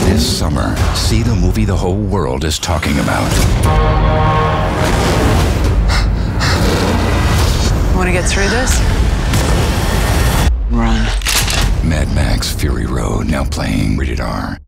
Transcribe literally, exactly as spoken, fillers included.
This summer, see the movie the whole world is talking about. Want to get through this? Run. Mad Max Fury Road, now playing rated R.